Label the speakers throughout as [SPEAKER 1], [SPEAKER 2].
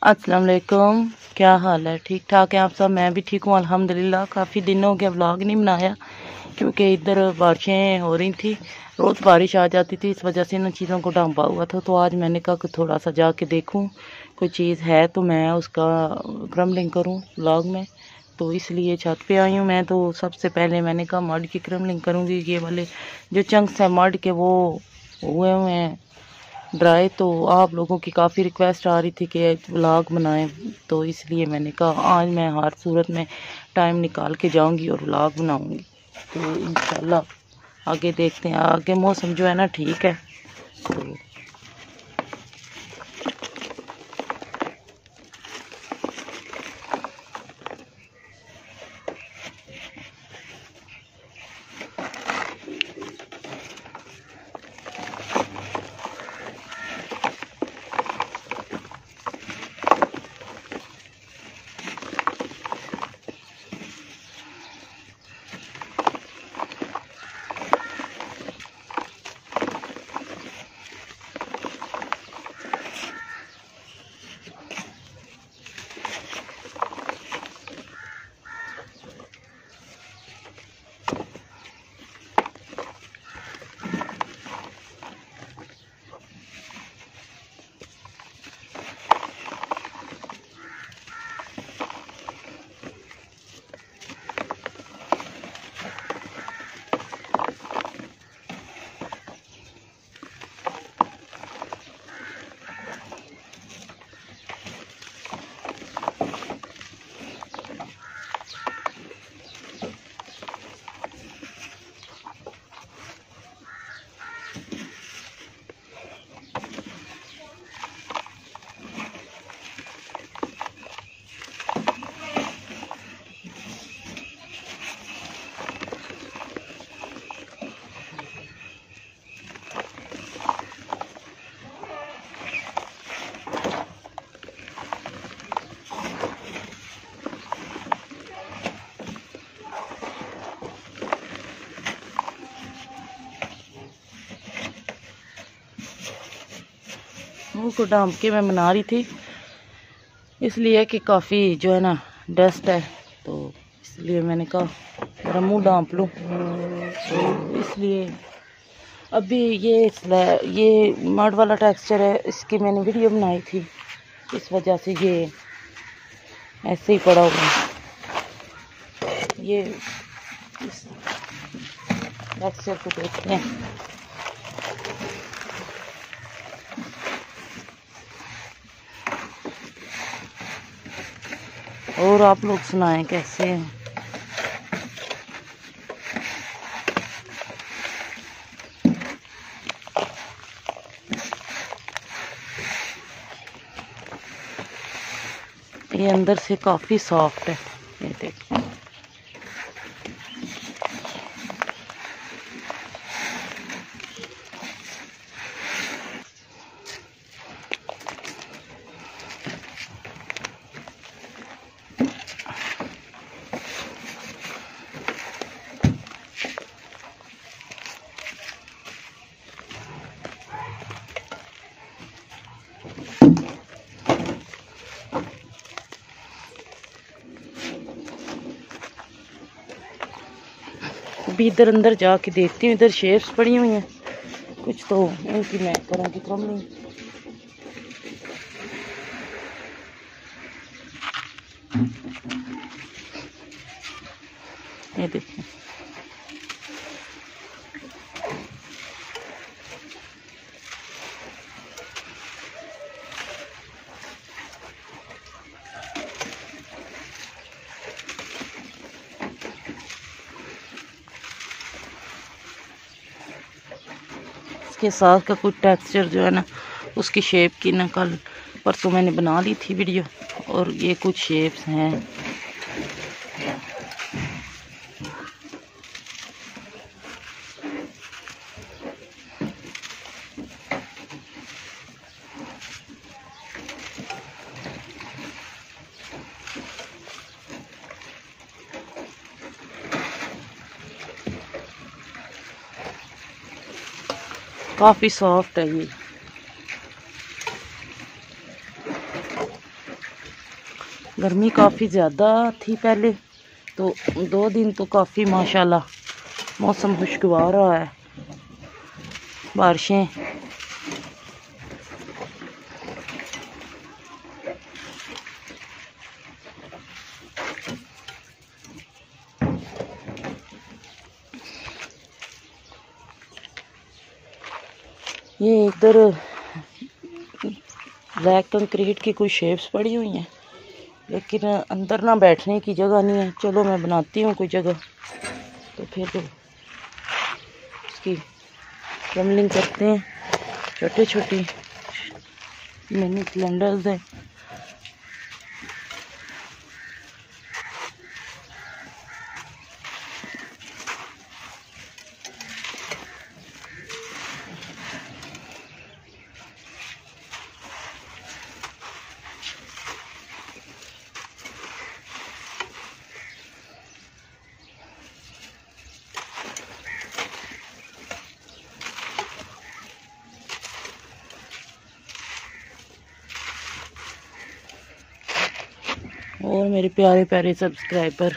[SPEAKER 1] अस्सलाम वालेकुम। क्या हाल है? ठीक ठाक है आप सब? मैं भी ठीक हूँ अल्हम्दुलिल्लाह। काफ़ी दिन हो गया व्लॉग नहीं बनाया क्योंकि इधर बारिशें हो रही थी, रोज़ बारिश आ जाती थी, इस वजह से इन चीज़ों को ढांपा हुआ था। तो आज मैंने कहा कि थोड़ा सा जाके देखूँ कोई चीज़ है तो मैं उसका क्रम्बलिंग करूँ व्लॉग में। तो इसलिए छत पे आई हूँ मैं। तो सबसे पहले मैंने कहा मड की क्रम्बलिंग करूँगी। ये वाले जो चंक्स हैं मड के वो हुए हुए हैं ड्राई। तो आप लोगों की काफ़ी रिक्वेस्ट आ रही थी कि व्लॉग बनाएं, तो इसलिए मैंने कहा आज मैं हर सूरत में टाइम निकाल के जाऊंगी और व्लॉग बनाऊंगी। तो इंशाल्लाह आगे देखते हैं। आगे मौसम जो है ना ठीक है। तो मुँह को डांप के मैं बना रही थी, इसलिए कि काफ़ी जो है ना डस्ट है, तो इसलिए मैंने कहा मेरा मुँह डांप लूँ। तो इसलिए अभी ये मड वाला टेक्सचर है, इसकी मैंने वीडियो बनाई थी, इस वजह से ये ऐसे ही पड़ा हुआ है। ये इस टेक्सचर को देखते हैं। और आप लोग सुनाएं कैसे हैं? ये अंदर से काफ़ी सॉफ्ट है, ये देखिए। अभी इधर अंदर जाके देखती हूँ, इधर शेप्स पड़ी हुई हैं कुछ, तो इनकी मैं करूँगी क्रम्बलिंग। ये देखिए के साथ का कुछ टेक्सचर जो है ना उसकी शेप की ना कल परसों मैंने बना ली थी वीडियो, और ये कुछ शेप्स हैं। काफ़ी सॉफ्ट है ये। गर्मी काफ़ी ज़्यादा थी पहले, तो 2 दिन तो काफ़ी माशाल्लाह मौसम खुशगवार रहा है। बारिशें ये इधर ब्लैक कंक्रीट की कुछ शेप्स पड़ी हुई हैं, लेकिन अंदर ना बैठने की जगह नहीं है। चलो मैं बनाती हूँ कोई जगह, तो फिर तो इसकी क्रमलिंग करते हैं। छोटे छोटे मिनी सिलेंडर्स हैं। और मेरे प्यारे प्यारे सब्सक्राइबर,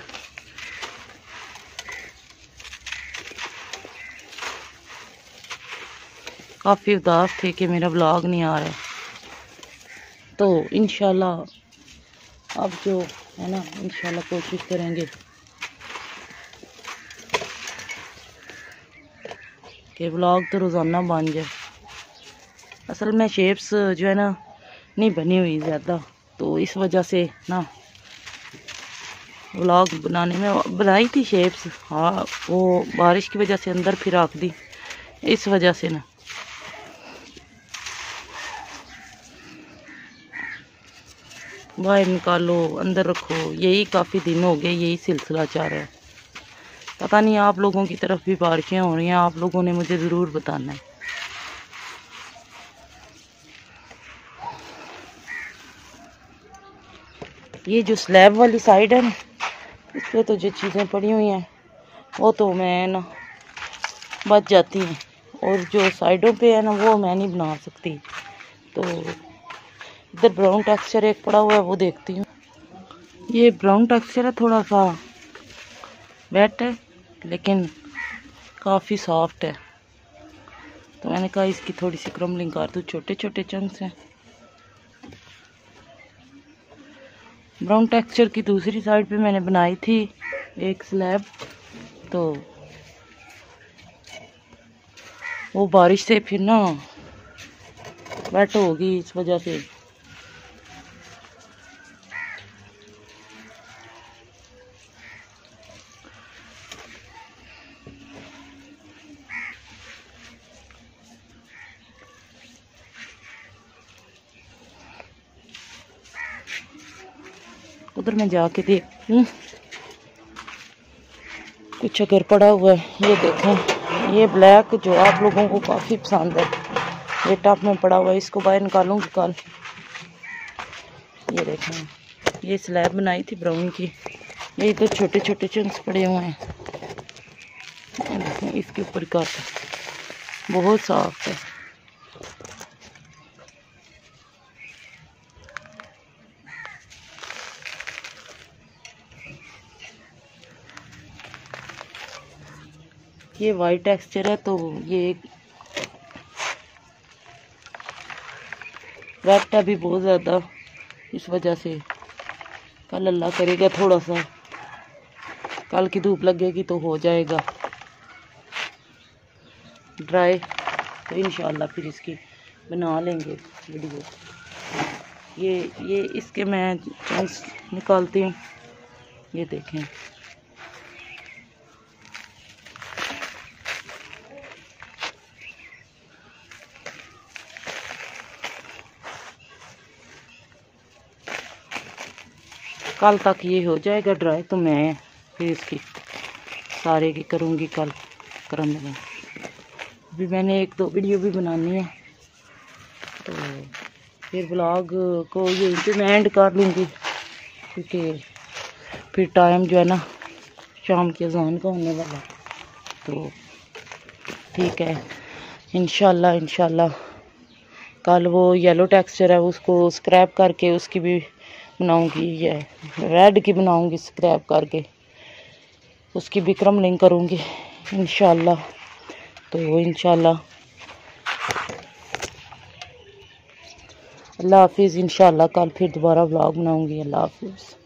[SPEAKER 1] काफ़ी उदास थे कि मेरा व्लॉग नहीं आ रहा है, तो इंशाल्लाह अब जो है ना, इंशाल्लाह कोशिश करेंगे कि व्लॉग तो रोज़ाना बन जाए। असल में शेप्स जो है ना नहीं बनी हुई ज़्यादा, तो इस वजह से ना व्लॉग बनाने में बनाई थी शेप्स, हाँ वो बारिश की वजह से अंदर फिर रख दी, इस वजह से ना बाहर निकालो अंदर रखो, यही काफ़ी दिन हो गए यही सिलसिला चल रहा है। पता नहीं आप लोगों की तरफ भी बारिशें हो रही हैं, आप लोगों ने मुझे ज़रूर बताना है। ये जो स्लैब वाली साइड है ना, इस पर तो जो चीज़ें पड़ी हुई हैं वो तो मैं ना बच जाती हैं, और जो साइडों पे है ना वो मैं नहीं बना सकती। तो इधर ब्राउन टेक्सचर एक पड़ा हुआ है, वो देखती हूँ। ये ब्राउन टेक्सचर है, थोड़ा सा वेट है लेकिन काफ़ी सॉफ्ट है, तो मैंने कहा इसकी थोड़ी सी क्रम्बलिंग कर दूँ। छोटे छोटे चंक्स हैं। ब्राउन टेक्सचर की दूसरी साइड पे मैंने बनाई थी एक स्लैब, तो वो बारिश से फिर ना वेट होगी, इस वजह से उधर मैं जाके देखती हूँ कुछ अगर पड़ा हुआ है। ये देखें, ये ब्लैक जो आप लोगों को काफ़ी पसंद है, ये टॉप में पड़ा हुआ है, इसको बाहर निकालूंगी कल। ये देखें, ये स्लैब बनाई थी ब्राउन की, ये इधर छोटे छोटे चंक्स पड़े हुए हैं। देखें इसके ऊपर का बहुत साफ है। ये वाइट टेक्सचर है, तो ये वेट है भी बहुत ज़्यादा, इस वजह से कल अल्लाह करेगा थोड़ा सा कल की धूप लगेगी तो हो जाएगा ड्राई, तो इंशाल्लाह फिर इसकी बना लेंगे वीडियो। ये इसके मैं चंक्स निकालती हूँ। ये देखें, कल तक ये हो जाएगा ड्राई, तो मैं फिर इसकी सारे की करूँगी कल क्रम में। अभी मैंने 1-2 वीडियो भी बनानी है, तो फिर ब्लॉग को यहीं पे मैं एंड कर लूँगी, क्योंकि फिर टाइम जो है ना शाम की अज़ान का होने वाला। तो ठीक है, इंशाल्लाह कल वो येलो टेक्सचर है उसको स्क्रैप करके उसकी भी बनाऊंगी, ये रेड की बनाऊंगी स्क्रैप करके, उसकी विक्रम लिंक करूंगी इंशाल्लाह। तो इंशाल्लाह अल्लाह हाफिज़। इंशाल्लाह कल फिर दोबारा व्लॉग बनाऊंगी। अल्लाह हाफिज़।